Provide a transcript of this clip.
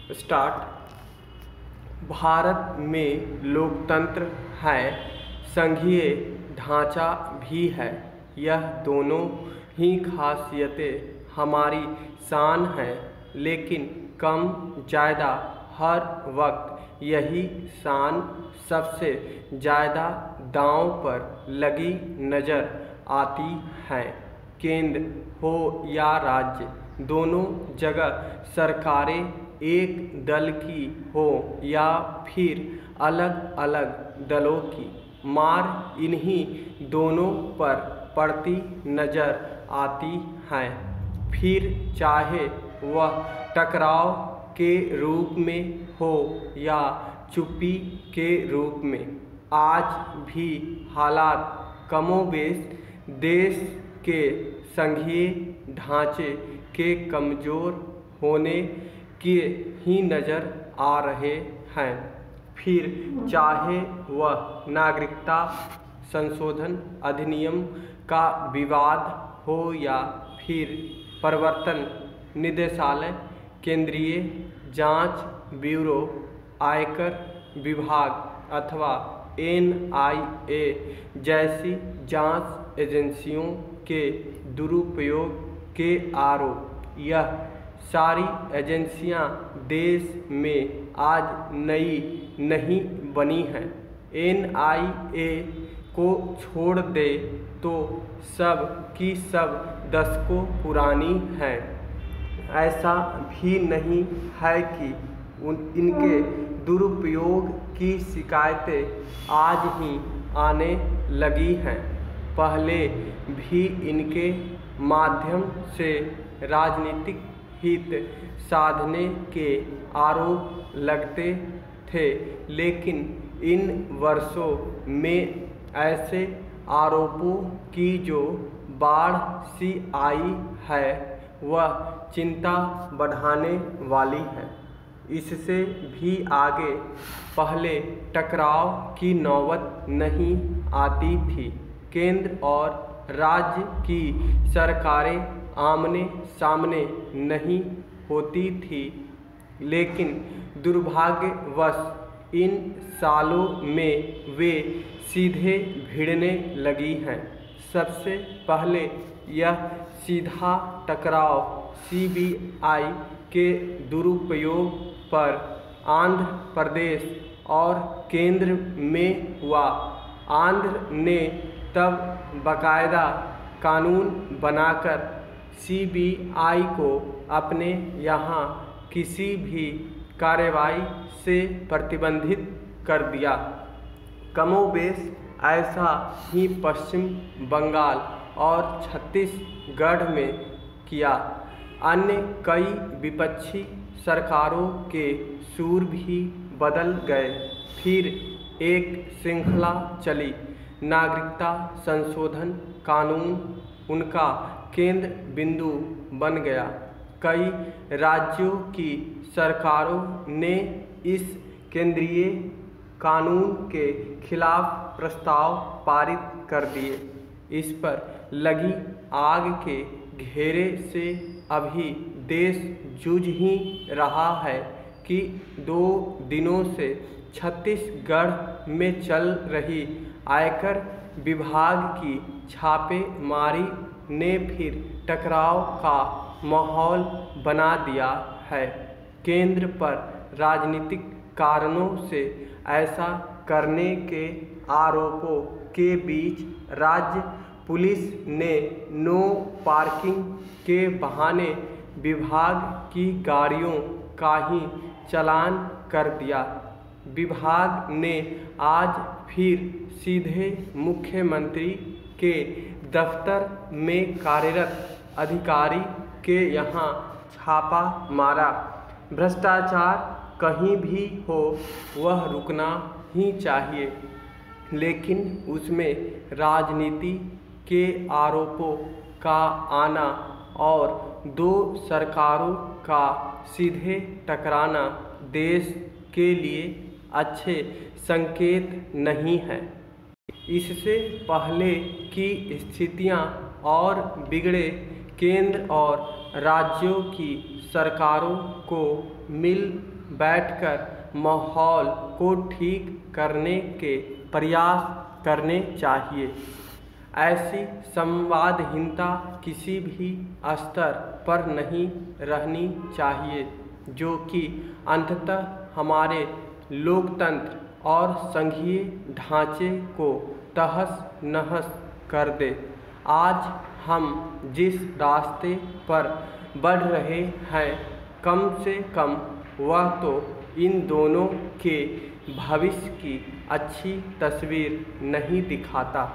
Start. Bharat में लोकतंत्र है, संघीय ढांचा भी है। यह दोनों ही खासियतें हमारी शान हैं, लेकिन कम ज़्यादा हर वक्त यही शान सबसे ज़्यादा दांव पर लगी नज़र आती है। केंद्र हो या राज्य, दोनों जगह सरकारें एक दल की हो या फिर अलग अलग दलों की, मार इन्हीं दोनों पर पड़ती नज़र आती है। फिर चाहे वह टकराव के रूप में हो या चुप्पी के रूप में, आज भी हालात कमोबेश देश के संघीय ढांचे के कमज़ोर होने के ही नज़र आ रहे हैं। फिर चाहे वह नागरिकता संशोधन अधिनियम का विवाद हो या फिर प्रवर्तन निदेशालय, केंद्रीय जांच ब्यूरो, आयकर विभाग अथवा NIA जैसी जांच एजेंसियों के दुरुपयोग के आरोप। यह सारी एजेंसियां देश में आज नई नहीं बनी हैं। NIA को छोड़ दे तो सब की सब दशकों पुरानी हैं। ऐसा भी नहीं है कि इनके दुरुपयोग की शिकायतें आज ही आने लगी हैं। पहले भी इनके माध्यम से राजनीतिक हित साधने के आरोप लगते थे, लेकिन इन वर्षों में ऐसे आरोपों की जो बाढ़ सी आई है, वह चिंता बढ़ाने वाली है। इससे भी आगे पहले टकराव की नौबत नहीं आती थी। केंद्र और राज्य की सरकारें आमने सामने नहीं होती थी, लेकिन दुर्भाग्यवश इन सालों में वे सीधे भिड़ने लगी हैं। सबसे पहले यह सीधा टकराव CBI के दुरुपयोग पर आंध्र प्रदेश और केंद्र में हुआ। आंध्र ने तब बाकायदा कानून बनाकर CBI को अपने यहाँ किसी भी कार्रवाई से प्रतिबंधित कर दिया। कमोबेश ऐसा ही पश्चिम बंगाल और छत्तीसगढ़ में किया। अन्य कई विपक्षी सरकारों के सूर भी बदल गए। फिर एक श्रृंखला चली। नागरिकता संशोधन कानून उनका केंद्र बिंदु बन गया। कई राज्यों की सरकारों ने इस केंद्रीय कानून के खिलाफ प्रस्ताव पारित कर दिए। इस पर लगी आग के घेरे से अभी देश जूझ ही रहा है कि 2 दिनों से छत्तीसगढ़ में चल रही आयकर विभाग की छापेमारी ने फिर टकराव का माहौल बना दिया है। केंद्र पर राजनीतिक कारणों से ऐसा करने के आरोपों के बीच राज्य पुलिस ने नो पार्किंग के बहाने विभाग की गाड़ियों का ही चालान कर दिया। विभाग ने आज फिर सीधे मुख्यमंत्री के दफ्तर में कार्यरत अधिकारी के यहाँ छापा मारा। भ्रष्टाचार कहीं भी हो वह रुकना ही चाहिए, लेकिन उसमें राजनीति के आरोपों का आना और 2 सरकारों का सीधे टकराना देश के लिए अच्छे संकेत नहीं है। इससे पहले की स्थितियां और बिगड़े, केंद्र और राज्यों की सरकारों को मिल बैठकर माहौल को ठीक करने के प्रयास करने चाहिए। ऐसी संवादहीनता किसी भी स्तर पर नहीं रहनी चाहिए, जो कि अंततः हमारे लोकतंत्र और संघीय ढांचे को तहस-नहस कर दे। आज हम जिस रास्ते पर बढ़ रहे हैं, कम से कम वह तो इन दोनों के भविष्य की अच्छी तस्वीर नहीं दिखाता।